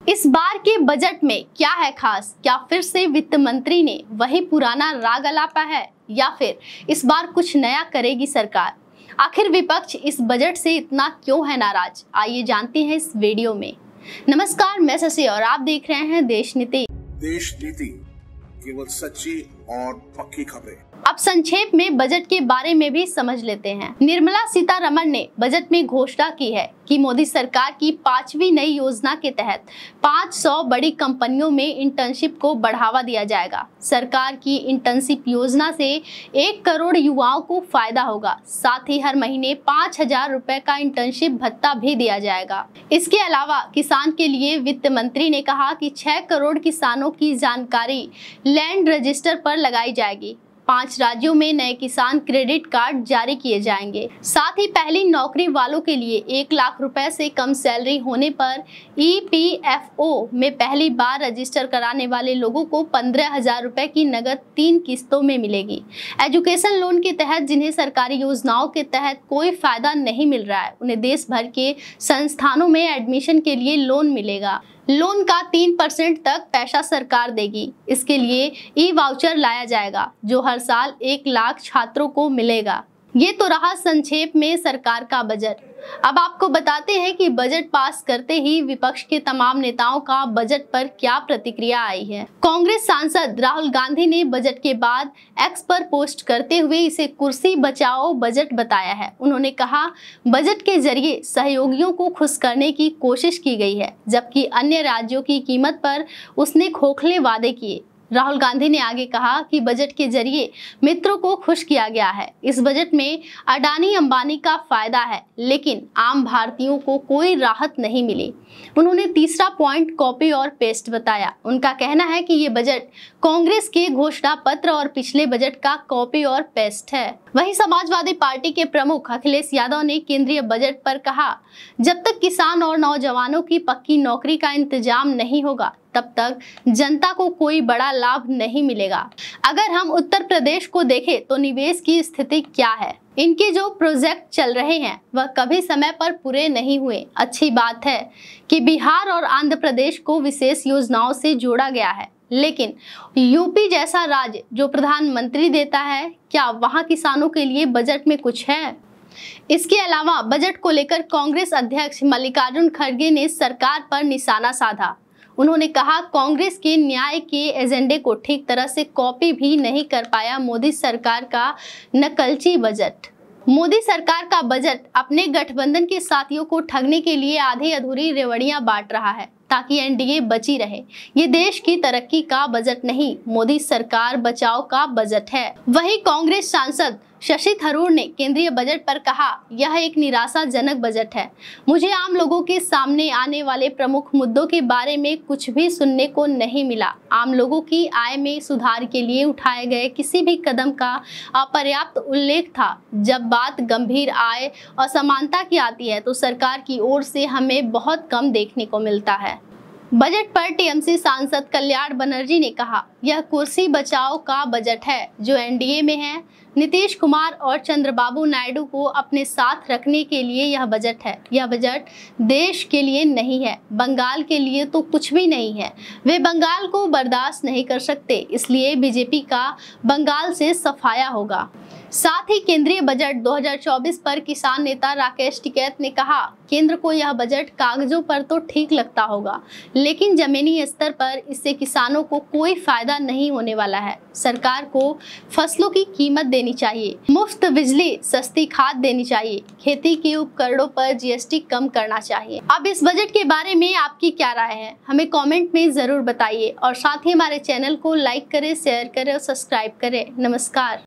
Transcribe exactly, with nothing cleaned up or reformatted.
इस बार के बजट में क्या है खास? क्या फिर से वित्त मंत्री ने वही पुराना राग अलापा है या फिर इस बार कुछ नया करेगी सरकार? आखिर विपक्ष इस बजट से इतना क्यों है नाराज? आइए जानते हैं इस वीडियो में। नमस्कार, मैं शशि और आप देख रहे हैं देश नीति। देश नीति केवल सच्ची और पक्की खबरें। अब संक्षेप में बजट के बारे में भी समझ लेते हैं। निर्मला सीतारमण ने बजट में घोषणा की है कि मोदी सरकार की पांचवी नई योजना के तहत पाँच सौ बड़ी कंपनियों में इंटर्नशिप को बढ़ावा दिया जाएगा। सरकार की इंटर्नशिप योजना से एक करोड़ युवाओं को फायदा होगा। साथ ही हर महीने पाँच हजार रुपए का इंटर्नशिप भत्ता भी दिया जाएगा। इसके अलावा किसान के लिए वित्त मंत्री ने कहा कि छह करोड़ किसानों की जानकारी लैंड रजिस्टर पर लगाई जाएगी। पांच राज्यों में नए किसान क्रेडिट कार्ड जारी किए जाएंगे। साथ ही पहली नौकरी वालों के लिए एक लाख रुपए से कम सैलरी होने पर ई पी एफ ओ में पहली बार रजिस्टर कराने वाले लोगों को पंद्रह हजार रुपए की नगद तीन किस्तों में मिलेगी। एजुकेशन लोन के तहत जिन्हें सरकारी योजनाओं के तहत कोई फायदा नहीं मिल रहा है, उन्हें देश भर के संस्थानों में एडमिशन के लिए लोन मिलेगा। लोन का तीन परसेंट तक पैसा सरकार देगी। इसके लिए ई वाउचर लाया जाएगा जो हर साल एक लाख छात्रों को मिलेगा। ये तो रहा संक्षेप में सरकार का बजट। अब आपको बताते हैं कि बजट पास करते ही विपक्ष के तमाम नेताओं का बजट पर क्या प्रतिक्रिया आई है। कांग्रेस सांसद राहुल गांधी ने बजट के बाद एक्स पर पोस्ट करते हुए इसे कुर्सी बचाओ बजट बताया है। उन्होंने कहा, बजट के जरिए सहयोगियों को खुश करने की कोशिश की गई है, जबकि अन्य राज्यों की कीमत पर उसने खोखले वादे किए। राहुल गांधी ने आगे कहा कि बजट के जरिए मित्रों को खुश किया गया है। इस बजट में अडानी अंबानी का फायदा है, लेकिन आम भारतीयों को कोई राहत नहीं मिली। उन्होंने तीसरा पॉइंट कॉपी और पेस्ट बताया। उनका कहना है कि ये बजट कांग्रेस के घोषणा पत्र और पिछले बजट का कॉपी और पेस्ट है। वहीं समाजवादी पार्टी के प्रमुख अखिलेश यादव ने केंद्रीय बजट पर कहा, जब तक किसान और नौजवानों की पक्की नौकरी का इंतजाम नहीं होगा तब तक जनता को कोई बड़ा लाभ नहीं मिलेगा। अगर हम उत्तर प्रदेश को देखें तो निवेश की स्थिति क्या है? इनके जो प्रोजेक्ट चल रहे हैं वह कभी समय पर पूरे नहीं हुए। अच्छी बात है कि बिहार और आंध्र प्रदेश को विशेष योजनाओं से जोड़ा गया है, लेकिन यूपी जैसा राज्य जो प्रधानमंत्री देता है, क्या वहां किसानों के लिए बजट में कुछ है? इसके अलावा बजट को लेकर कांग्रेस अध्यक्ष मल्लिकार्जुन खड़गे ने सरकार पर निशाना साधा। उन्होंने कहा, कांग्रेस के न्याय के एजेंडे को ठीक तरह से कॉपी भी नहीं कर पाया मोदी सरकार का नकलची बजट। मोदी सरकार का बजट अपने गठबंधन के साथियों को ठगने के लिए आधी अधूरी रेवड़ियां बांट रहा है ताकि एन डी ए बची रहे। ये देश की तरक्की का बजट नहीं, मोदी सरकार बचाओ का बजट है। वहीं कांग्रेस सांसद शशि थरूर ने केंद्रीय बजट पर कहा, यह एक निराशाजनक बजट है। मुझे आम लोगों के सामने आने वाले प्रमुख मुद्दों के बारे में कुछ भी सुनने को नहीं मिला। आम लोगों की आय में सुधार के लिए उठाए गए किसी भी कदम का अपर्याप्त उल्लेख था। जब बात गंभीर आय असमानता की आती है तो सरकार की ओर से हमें बहुत कम देखने को मिलता है। बजट पर टी एम सी सांसद कल्याण बनर्जी ने कहा, यह कुर्सी बचाओ का बजट है जो एन डी ए में है। नीतीश कुमार और चंद्रबाबू नायडू को अपने साथ रखने के लिए यह बजट है। यह बजट देश के लिए नहीं है, बंगाल के लिए तो कुछ भी नहीं है। वे बंगाल को बर्दाश्त नहीं कर सकते, इसलिए बी जे पी का बंगाल से सफाया होगा। साथ ही केंद्रीय बजट दो हजार चौबीस पर किसान नेता राकेश टिकैत ने कहा, केंद्र को यह बजट कागजों पर तो ठीक लगता होगा, लेकिन जमीनी स्तर पर इससे किसानों को कोई फायदा नहीं होने वाला है। सरकार को फसलों की कीमत देनी चाहिए, मुफ्त बिजली, सस्ती खाद देनी चाहिए, खेती के उपकरणों पर जी एस टी कम करना चाहिए। अब इस बजट के बारे में आपकी क्या राय है, हमें कमेंट में जरूर बताइए और साथ ही हमारे चैनल को लाइक करें, शेयर करें और सब्सक्राइब करें। नमस्कार।